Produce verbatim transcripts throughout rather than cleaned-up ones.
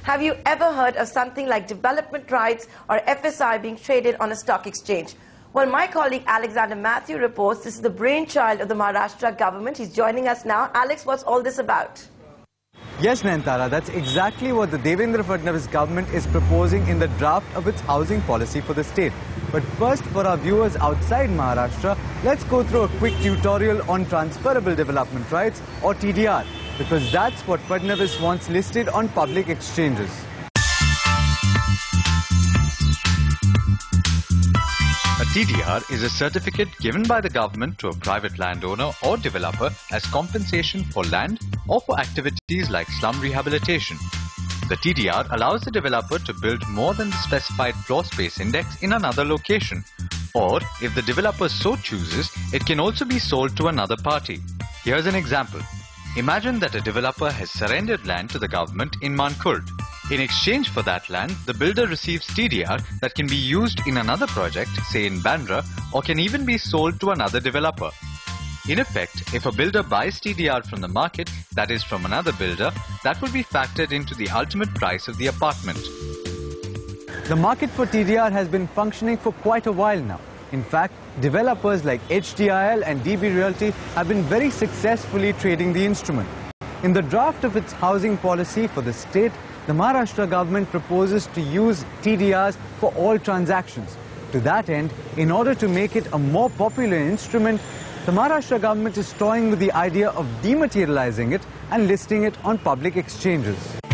Have you ever heard of something like development rights or F S I being traded on a stock exchange? Well, my colleague Alexander Matthew reports this is the brainchild of the Maharashtra government. He's joining us now. Alex, what's all this about? Yes, Nayantara, that's exactly what the Devendra Fadnavis government is proposing in the draft of its housing policy for the state. But first, for our viewers outside Maharashtra, let's go through a quick tutorial on transferable development rights, or T D R, because that's what Fadnavis wants listed on public exchanges. A T D R is a certificate given by the government to a private landowner or developer as compensation for land or for activities like slum rehabilitation. The T D R allows the developer to build more than the specified floor space index in another location. Or, if the developer so chooses, it can also be sold to another party. Here's an example. Imagine that a developer has surrendered land to the government in Mankurd. In exchange for that land, the builder receives T D R that can be used in another project, say in Bandra, or can even be sold to another developer. In effect, if a builder buys T D R from the market, that is from another builder, that will be factored into the ultimate price of the apartment. The market for T D R has been functioning for quite a while now. In fact, developers like H D I L and D B Realty have been very successfully trading the instrument. In the draft of its housing policy for the state, the Maharashtra government proposes to use T D Rs for all transactions. To that end, in order to make it a more popular instrument, the Maharashtra government is toying with the idea of dematerializing it and listing it on public exchanges.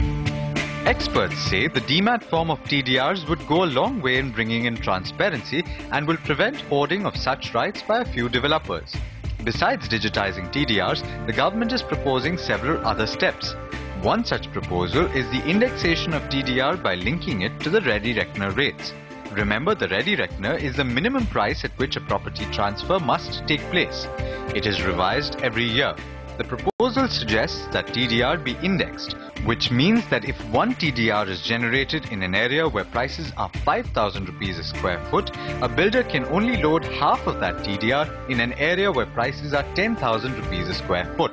Experts say the demat form of T D Rs would go a long way in bringing in transparency and will prevent hoarding of such rights by a few developers. Besides digitizing T D Rs, the government is proposing several other steps. One such proposal is the indexation of T D R by linking it to the ready reckoner rates. Remember, the ready reckoner is the minimum price at which a property transfer must take place. It is revised every year. The proposal suggests that T D R be indexed, which means that if one T D R is generated in an area where prices are five thousand rupees a square foot, a builder can only load half of that T D R in an area where prices are ten thousand rupees a square foot.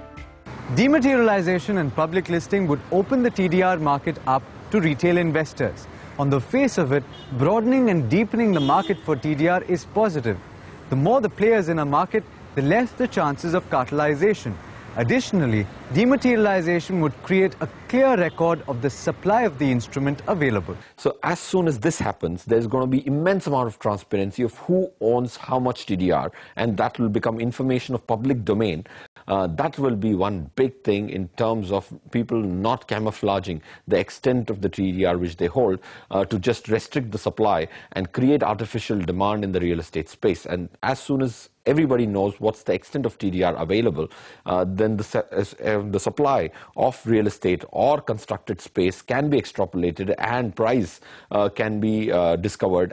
Dematerialization and public listing would open the T D R market up to retail investors. On the face of it, broadening and deepening the market for T D R is positive. The more the players in a market, the less the chances of cartelization. Additionally, dematerialization would create a clear record of the supply of the instrument available. So as soon as this happens, there's going to be immense amount of transparency of who owns how much T D R, and that will become information of public domain. Uh, that will be one big thing in terms of people not camouflaging the extent of the T D R which they hold uh, to just restrict the supply and create artificial demand in the real estate space. And as soon as everybody knows what's the extent of T D R available, uh, then the, uh, the supply of real estate or constructed space can be extrapolated and price uh, can be uh, discovered.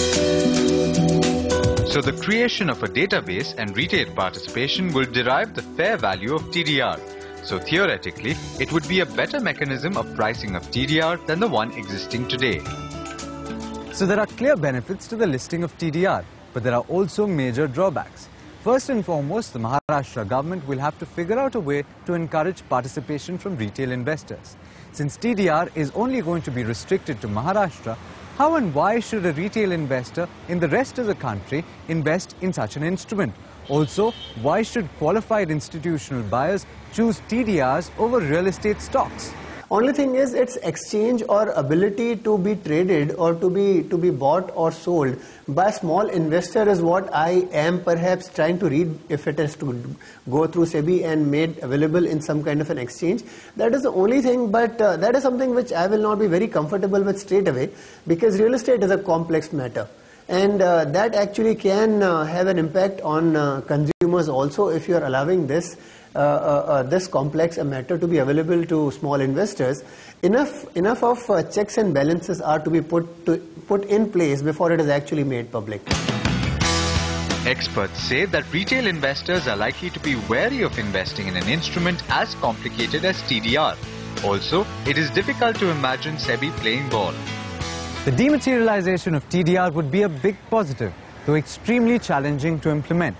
So the creation of a database and retail participation will derive the fair value of T D R. So theoretically, it would be a better mechanism of pricing of T D R than the one existing today. So there are clear benefits to the listing of T D R, but there are also major drawbacks. First and foremost, the Maharashtra government will have to figure out a way to encourage participation from retail investors. Since T D R is only going to be restricted to Maharashtra, how and why should a retail investor in the rest of the country invest in such an instrument? Also, why should qualified institutional buyers choose T D Rs over real estate stocks? Only thing is its exchange or ability to be traded or to be to be bought or sold by a small investor is what I am perhaps trying to read, if it is to go through SEBI and made available in some kind of an exchange. That is the only thing, but uh, that is something which I will not be very comfortable with straight away, because real estate is a complex matter. And uh, that actually can uh, have an impact on uh, consumers also if you are allowing this uh, uh, uh, this complex a matter to be available to small investors. Enough enough of uh, checks and balances are to be put to, put in place before it is actually made public. Experts say that retail investors are likely to be wary of investing in an instrument as complicated as T D R. Also, it is difficult to imagine SEBI playing ball. The dematerialization of T D R would be a big positive, though extremely challenging to implement.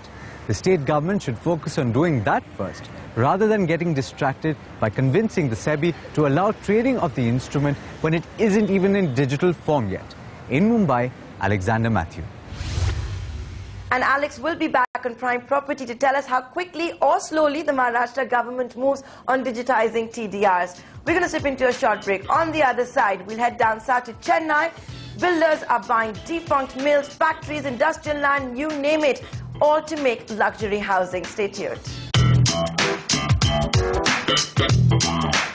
The state government should focus on doing that first, rather than getting distracted by convincing the SEBI to allow trading of the instrument when it isn't even in digital form yet. In Mumbai, Alexander Matthew. And Alex will be back on Prime Property to tell us how quickly or slowly the Maharashtra government moves on digitizing T D Rs. We're going to slip into a short break. On the other side, we'll head down south to Chennai. Builders are buying defunct mills, factories, industrial land, you name it, all to make luxury housing. Stay tuned.